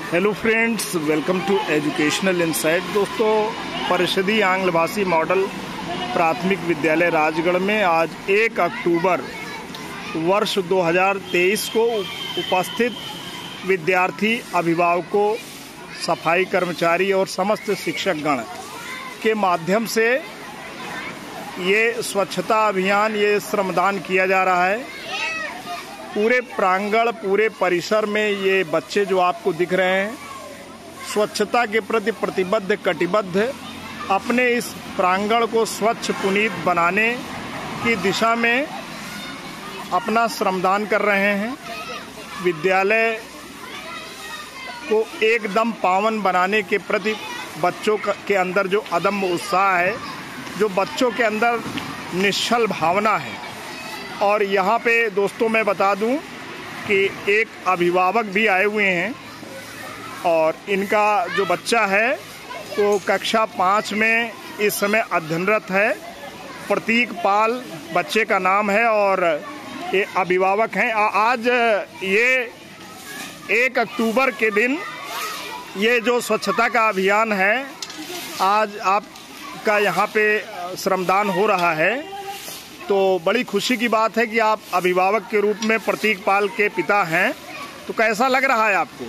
Hello friends, welcome to educational insight. दोस्तों, परिषदीय आंग्ल भाषी मॉडल प्राथमिक विद्यालय राजगढ़ में आज 1 अक्टूबर वर्ष 2023 को उपस्थित विद्यार्थी, अभिभावकों, सफाई कर्मचारी और समस्त शिक्षकगण के माध्यम से ये स्वच्छता अभियान, ये श्रमदान किया जा रहा है। पूरे प्रांगण, पूरे परिसर में ये बच्चे जो आपको दिख रहे हैं, स्वच्छता के प्रति प्रतिबद्ध, कटिबद्ध, अपने इस प्रांगण को स्वच्छ पुनीत बनाने की दिशा में अपना श्रमदान कर रहे हैं। विद्यालय को एकदम पावन बनाने के प्रति बच्चों के अंदर जो अदम्य उत्साह है, जो बच्चों के अंदर निश्चल भावना है। और यहाँ पे दोस्तों मैं बता दूं कि एक अभिभावक भी आए हुए हैं और इनका जो बच्चा है वो कक्षा 5 में इस समय अध्ययनरत है। प्रतीक पाल बच्चे का नाम है और ये अभिभावक हैं। आज ये 1 अक्टूबर के दिन ये जो स्वच्छता का अभियान है, आज आपका यहाँ पे श्रमदान हो रहा है। तो बड़ी खुशी की बात है कि आप अभिभावक के रूप में प्रतीक पाल के पिता हैं। तो कैसा लग रहा है आपको?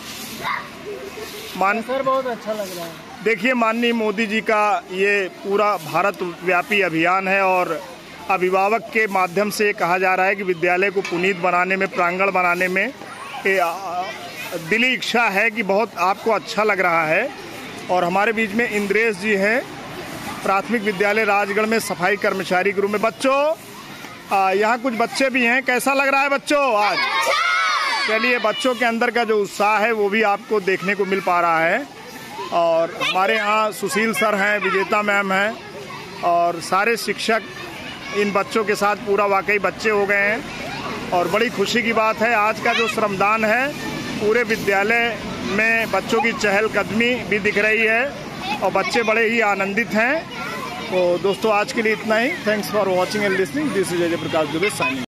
सर, बहुत अच्छा लग रहा है। देखिए, माननीय मोदी जी का ये पूरा भारत व्यापी अभियान है और अभिभावक के माध्यम से कहा जा रहा है कि विद्यालय को पुनीत बनाने में, प्रांगण बनाने में दिली इच्छा है कि बहुत आपको अच्छा लग रहा है। और हमारे बीच में इंद्रेश जी हैं, प्राथमिक विद्यालय राजगढ़ में सफाई कर्मचारी के रूप में। बच्चों, यहाँ कुछ बच्चे भी हैं, कैसा लग रहा है बच्चों आज? चलिए, बच्चों के अंदर का जो उत्साह है वो भी आपको देखने को मिल पा रहा है। और हमारे यहाँ सुशील सर हैं, विजेता मैम हैं और सारे शिक्षक इन बच्चों के साथ पूरा वाकई बच्चे हो गए हैं। और बड़ी खुशी की बात है, आज का जो श्रमदान है, पूरे विद्यालय में बच्चों की चहलकदमी भी दिख रही है और बच्चे बड़े ही आनंदित हैं। तो दोस्तों, आज के लिए इतना ही। Thanks for watching and listening. This is Ajay Prakash Dubey signing.